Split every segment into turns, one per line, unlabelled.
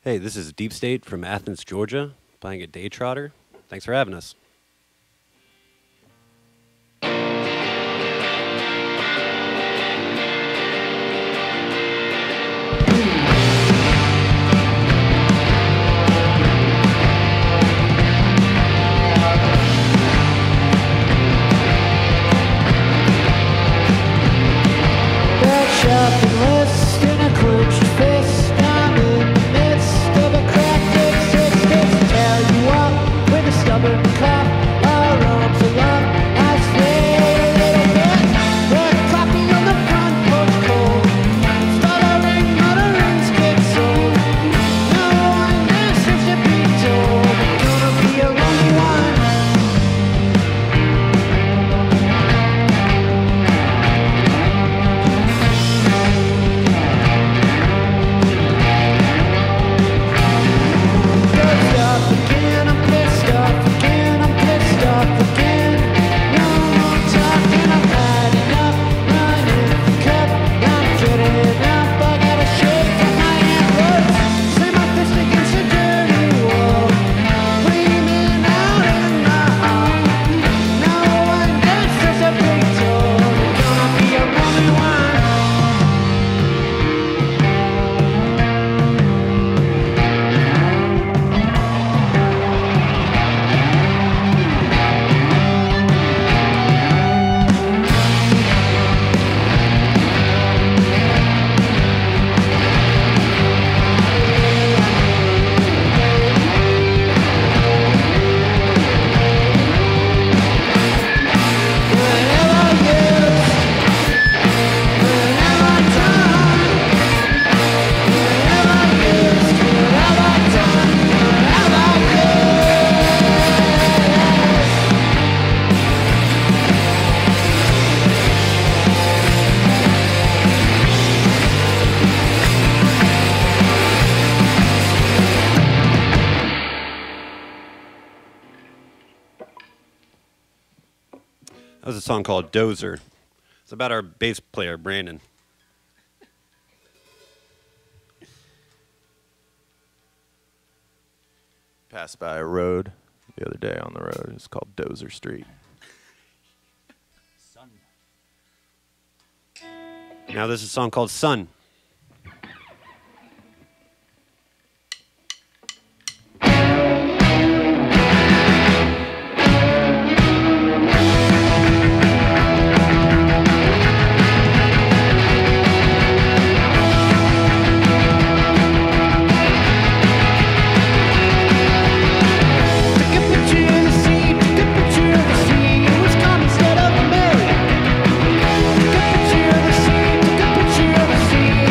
Hey, this is Deep State from Athens, Georgia, playing at Day Trotter. Thanks for having us. That was a song called Dozer. It's about our bass player, Brandon.
Passed by a road the other day on the road. It's called Dozer Street.
Now this is a song called Sun.
Instead of me, take a picture of the sea, take a picture of the sea.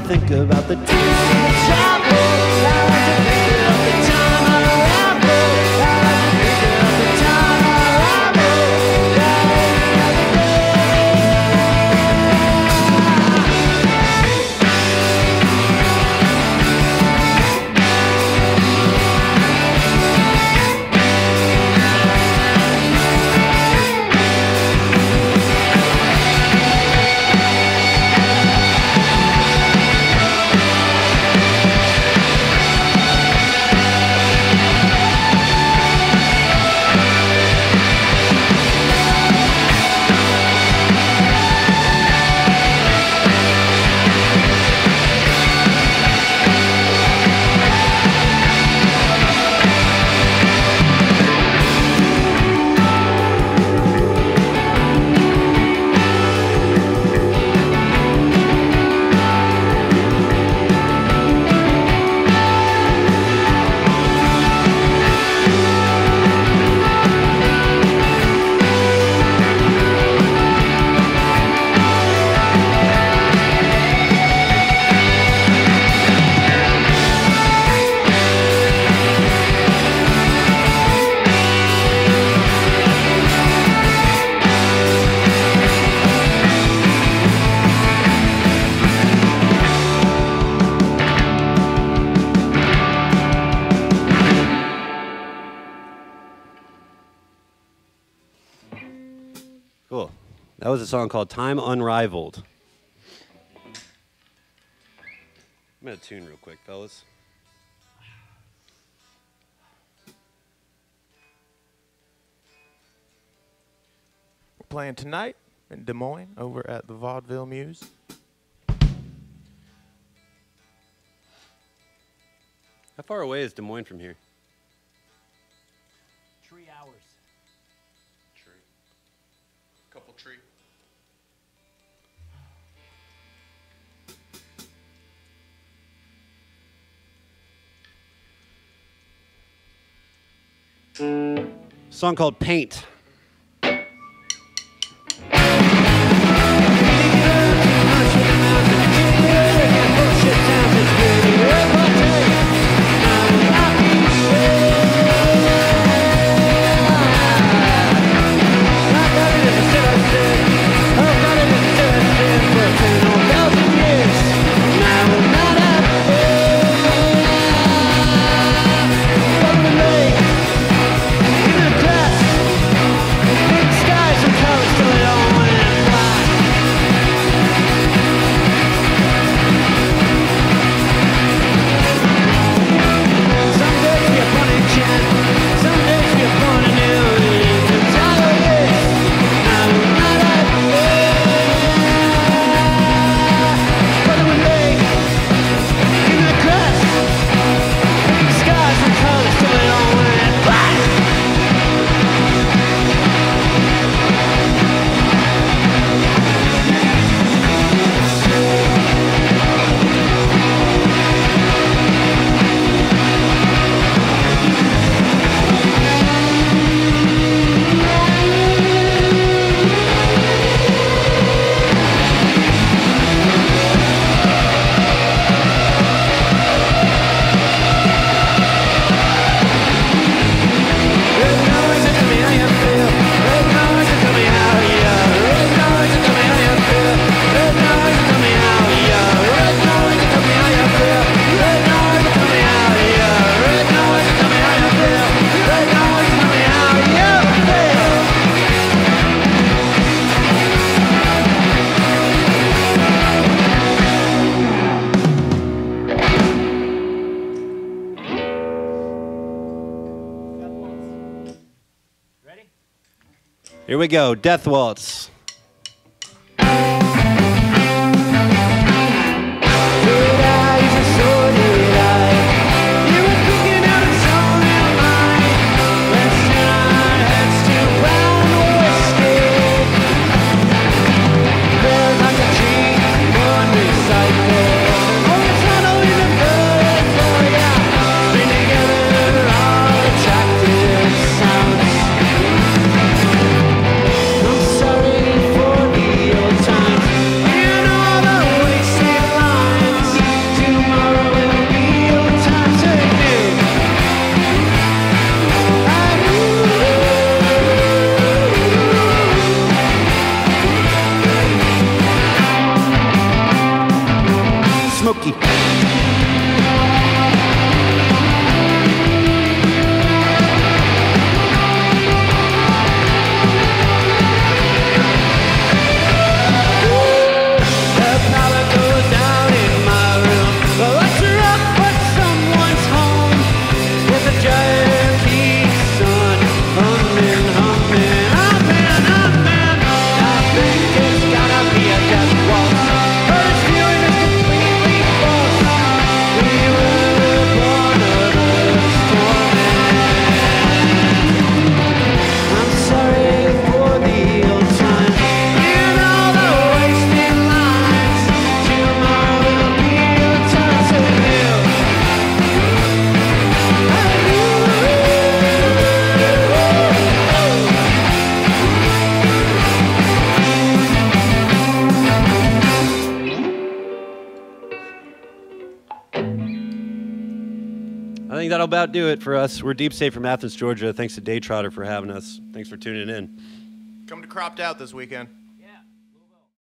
think about the time I traveled. I like to think of the time I rambled. I like to think of the time I rambled. Every day.
Cool. That was a song called Time Unrivaled. I'm going to tune real quick, fellas.
We're playing tonight in Des Moines over at the Vaudeville Muse.
How far away is Des Moines from here?
3 hours.
Tree. Couple tree.
Song called Paint. Here we go, Death Waltz.
I'm sorry.
think that'll about do it for us. We're Deep State from Athens, Georgia. Thanks to Day Trotter for having us. Thanks for tuning in.
Come to Cropped Out this weekend.